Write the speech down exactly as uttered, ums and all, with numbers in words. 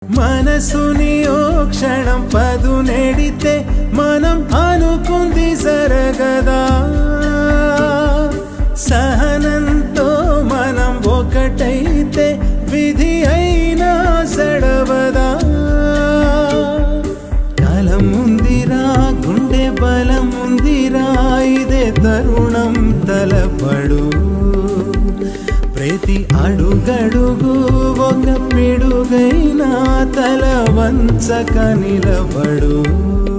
మనసుని ఓ క్షణం పదు నెడితే మనం అనుకుంది జరగదా సహనంతో మనం ఒకటైతే విధి అయినా సడవదా కాలం ఉందిరా గుండె బలం ఉందిరా ఇదే తరుణం తలపడు ప్రతి అడుగడుగు ఒక పిడుగైనా తల వంచక నిలబడు